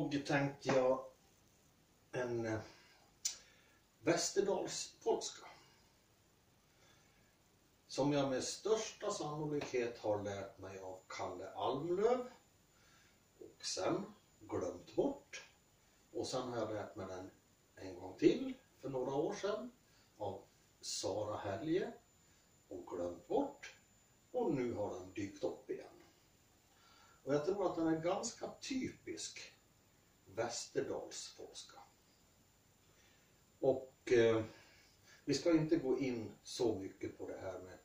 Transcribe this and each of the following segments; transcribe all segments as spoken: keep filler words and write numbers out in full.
Idag tänkte jag en eh, Västerdalspolska som jag med största sannolikhet har lärt mig av Kalle Almlöv och sen glömt bort. Och sen har jag lärt mig den en gång till för några år sedan av Sara Helge och glömt bort. Och nu har den dykt upp igen. Och jag tror att den är ganska typisk Västerdalspolska. Och eh, vi ska inte gå in så mycket på det här med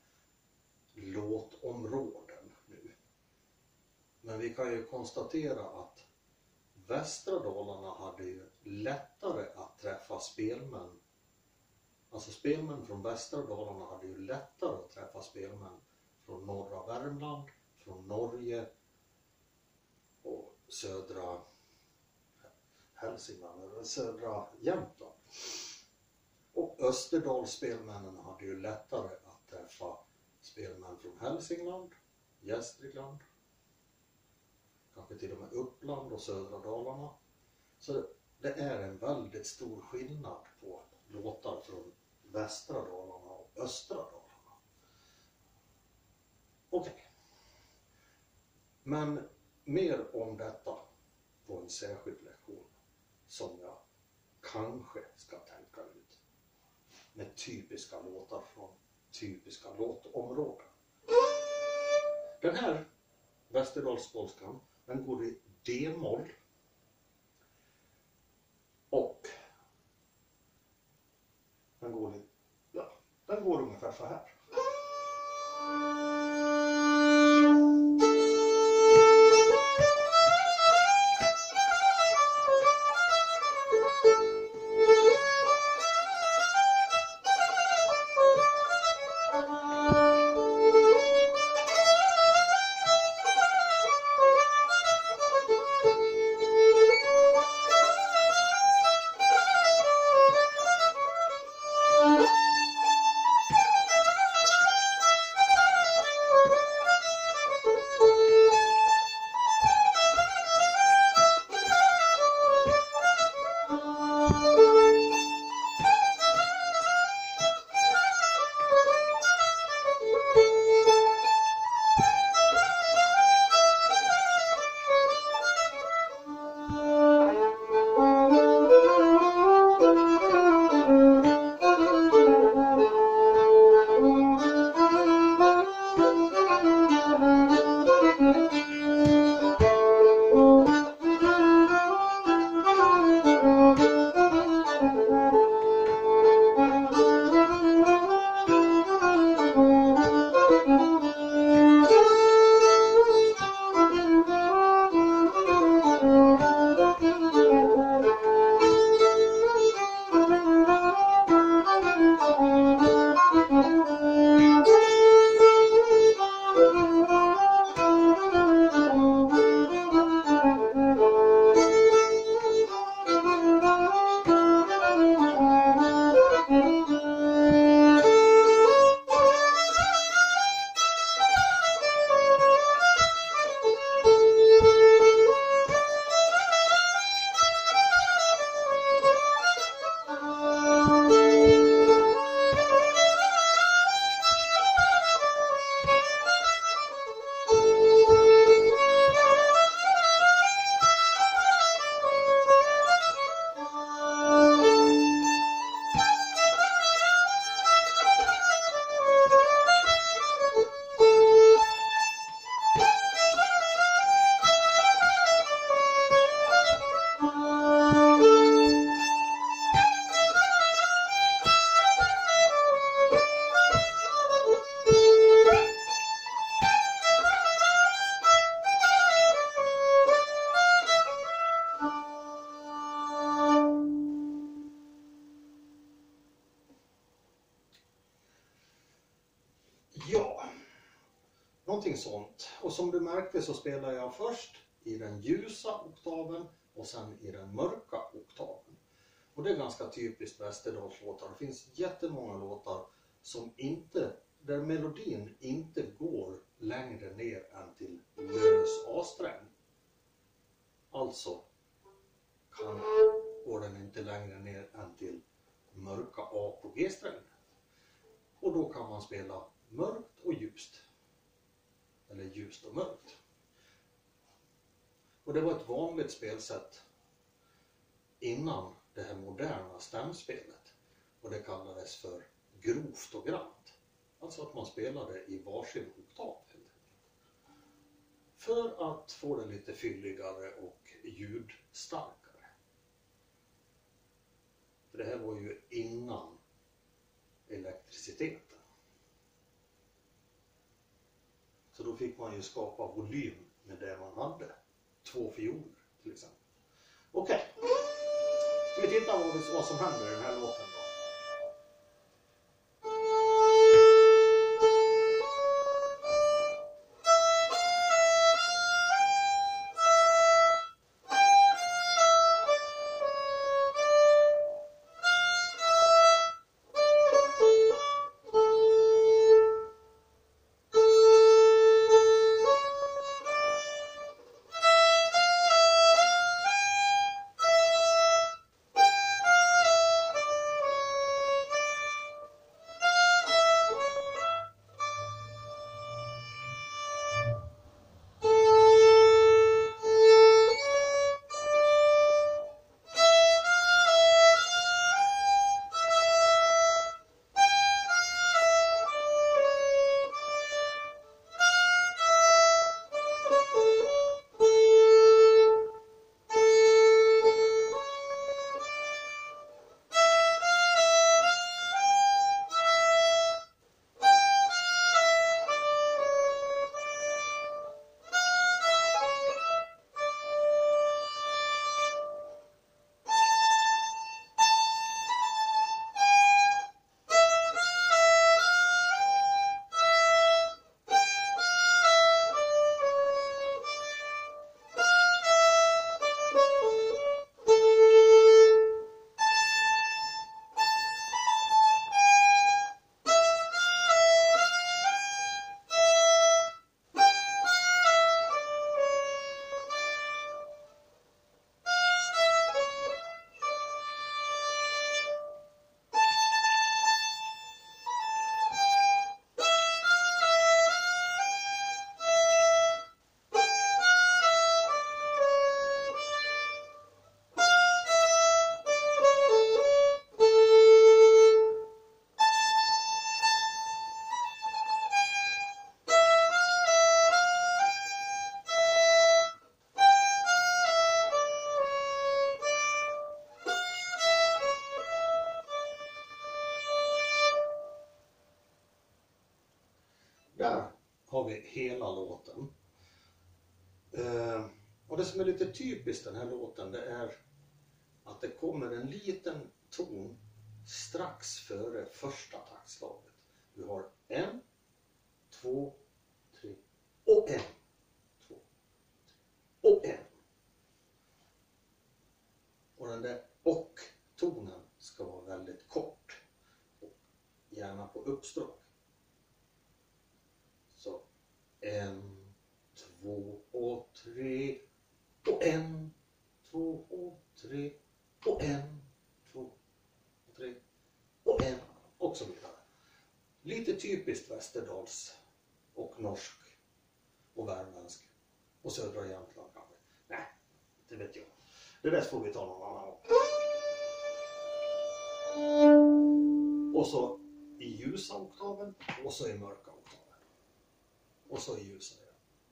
låtområden nu. Men vi kan ju konstatera att västra Dalarna hade ju lättare att träffa spelmän. Alltså spelmän från västra Dalarna hade ju lättare att träffa spelmän från norra Värmland, från Norge och södra Hälsingland eller södra Jämtland. Och Österdalsspelmännen hade ju lättare att träffa spelmän från Hälsingland, Gästrikland, kanske till och med Uppland och södra Dalarna. Så det är en väldigt stor skillnad på låtar från västra Dalarna och östra Dalarna. Okej. Okay. Men mer om detta på en särskild lektion som jag kanske ska tänka ut. Med typiska låtar från typiska låtområden. Den här Västerdalspolskan, den går i D-moll. Och den går i, ja, den går ungefär så här. Ja, någonting sånt. Och som du märkte så spelar jag först i den ljusa oktaven och sen i den mörka oktaven. Och det är ganska typiskt Västerdalslåtar. Det finns jättemånga låtar som inte, där melodin inte går längre ner än till lös A-sträng. Alltså kan, går den inte längre ner än till mörka A på G-strängen. Och då kan man spela mörkt och ljust. Eller ljust och mörkt. Och det var ett vanligt spelsätt innan det här moderna stämspelet. Och det kallades för grovt och grant. Alltså att man spelade i varsin oktav. För att få det lite fylligare och ljudstarkare. För det här var ju innan elektriciteten. Så då fick man ju skapa volym med det man hade. Två fioler till exempel. Okej. Okay. Ska vi titta vad, vad som händer i den här låten då? Där har vi hela låten. Eh, och det som är lite typiskt den här låten, det är att det kommer en liten ton strax före första taktslaget. Du har en, två, tre och en, två, tre och en. Och den där och-tonen ska vara väldigt kort. Och gärna på uppstråk. Så en, två och tre och en, två och tre och en, två och tre och en och så vidare. Lite typiskt Västerdals och norsk och värmländsk och södra Jämtland kanske. Nej, det vet jag. Det där får vi ta någon annan gång. Och så i ljusa oktaven och så i mörka oktaven. Och så i ljusa igen.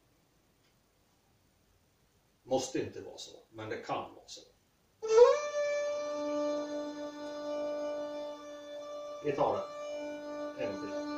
Måste inte vara så, men det kan vara så. Vi tar det. En till.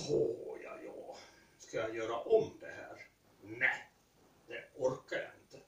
Åh, ja, ja. Ska jag göra om det här? Nej, det orkar jag inte.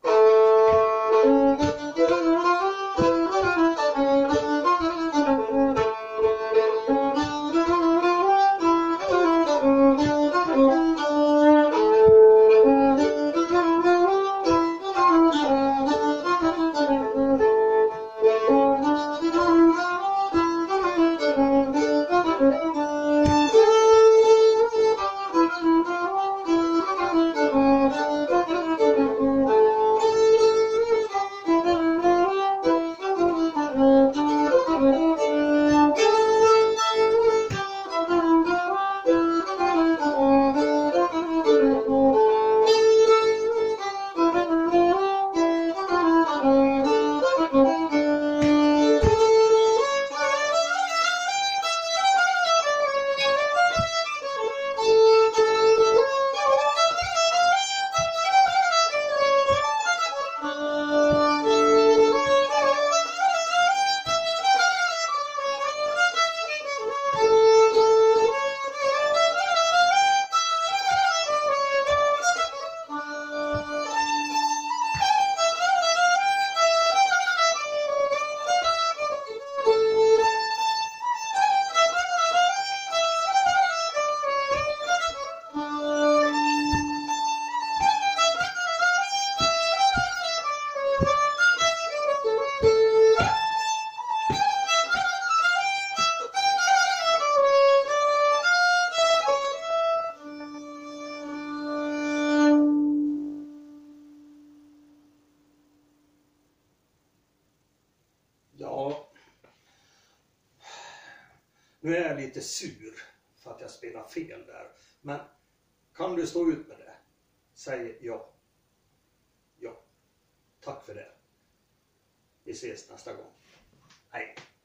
Ja, nu är jag lite sur för att jag spelar fel där. Men kan du stå ut med det? Säg ja. Ja. Tack för det. Vi ses nästa gång. Hej.